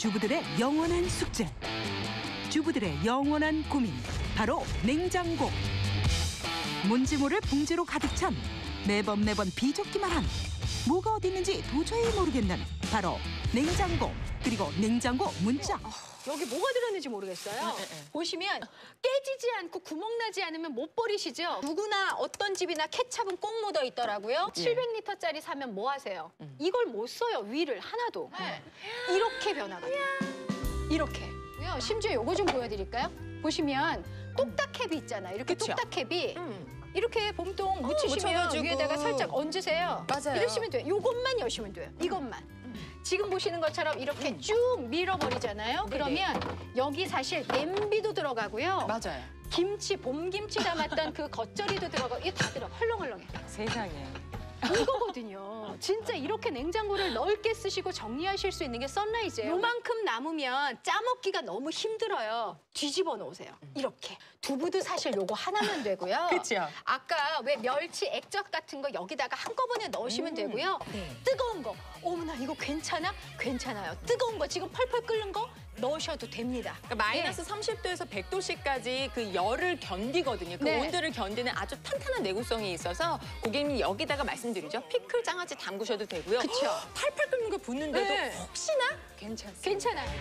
주부들의 영원한 숙제, 주부들의 영원한 고민, 바로 냉장고. 뭔지 모를 봉지로 가득 찬, 매번 비좁기만 한, 뭐가 어디 있는지 도저히 모르겠는 바로 냉장고. 그리고 냉장고 문자. 여기 뭐가 들었는지 모르겠어요. 보시면 깨지지 않고 구멍 나지 않으면 못 버리시죠? 누구나 어떤 집이나 케찹은 꼭 묻어 있더라고요. 700리터짜리 사면 뭐 하세요? 이걸 못 써요, 위를 하나도. 이렇게 변하거든요. 이렇게. 심지어 요거 좀 보여드릴까요? 보시면 똑딱캡이 있잖아요. 이렇게 그쵸? 똑딱캡이 이렇게 봄동 묻히시면 묻혀가지고. 위에다가 살짝 얹으세요. 맞아요. 이러시면 돼요. 요것만 여시면 돼요. 이것만. 지금 보시는 것처럼 이렇게 쭉 밀어버리잖아요. 그러면 여기 사실 냄비도 들어가고요. 맞아요. 김치, 봄김치 담았던 그 겉절이도 들어가고 이게 다 들어. 헐렁헐렁해. 세상에. 이거거든요. 진짜 이렇게 냉장고를 넓게 쓰시고 정리하실 수 있는 게 선라이즈예요. 요만큼 남으면 짜먹기가 너무 힘들어요. 뒤집어 놓으세요. 이렇게. 두부도 사실 요거 하나면 되고요. 그쵸? 아까 왜 멸치 액젓 같은 거 여기다가 한꺼번에 넣으시면 되고요. 네. 뜨거운 거. 어머나 이거 괜찮아? 괜찮아요. 뜨거운 거 지금 펄펄 끓는 거 넣으셔도 됩니다. 그러니까 마이너스 30도에서 100도씨까지 그 열을 견디거든요. 그 네. 온도를 견디는 아주 탄탄한 내구성이 있어서 고객님 여기다가 말씀드리죠. 피클 장아찌 담그셔도 되고요. 그쵸? 팔팔 끓는 거 붓는데도 네. 혹시나 괜찮습니다. 괜찮아요.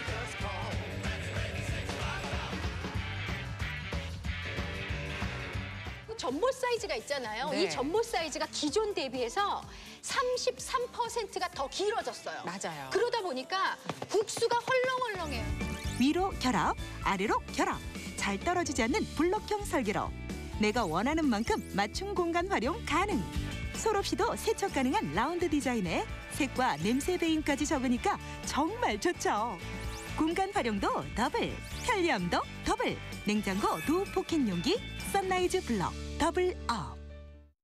전보 사이즈가 있잖아요. 네. 이 전보 사이즈가 기존 대비해서 33%가 더 길어졌어요. 맞아요. 그러다 보니까 국수가 헐렁헐렁해요. 위로 결합, 아래로 결합. 잘 떨어지지 않는 블럭형 설계로 내가 원하는 만큼 맞춤 공간 활용 가능. 솔 없이도 세척 가능한 라운드 디자인에 색과 냄새 배임까지 적으니까 정말 좋죠. 공간 활용도 더블, 편리함도 더블. 냉장고 두 포켓 용기 선라이즈 블럭 더블 업.